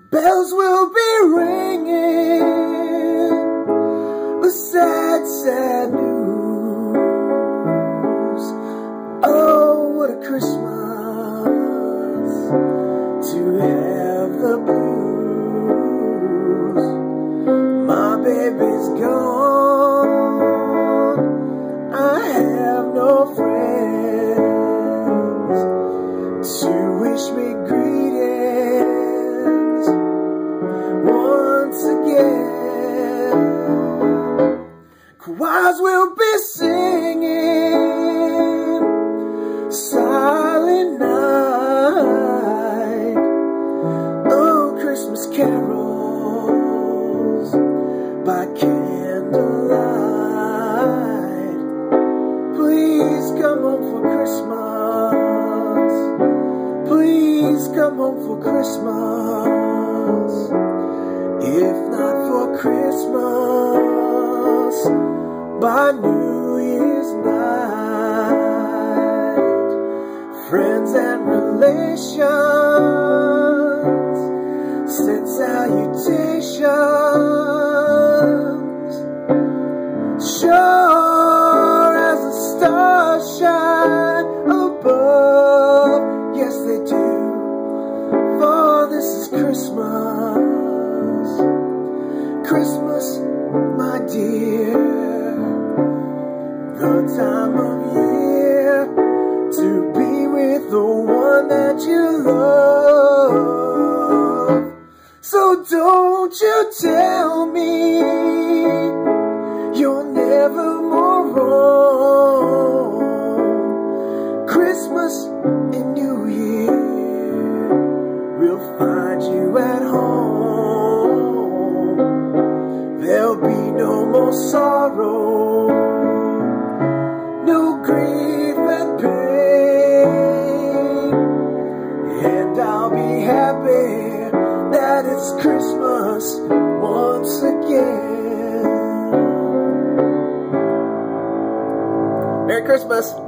Bells will be ringing with sad, sad news. Oh, what a Christmas to have the blues. My baby's gone, I have no friends to wish me greetings once again. Choirs will be singing Silent Night, oh, Christmas carols by candlelight. Please come home for Christmas, please come home for Christmas. If not for Christmas, by New Year's night. Friends and relations send salutations, sure as the stars shine above. Yes, they do, for this is Christmas, Christmas, my dear, the time of year to be with the one that you love. So don't you tell me you're never more wrong. Christmas and New Year will find you at home. There'll be no more sorrow, no grief and pain, and I'll be happy that it's Christmas once again. Merry Christmas!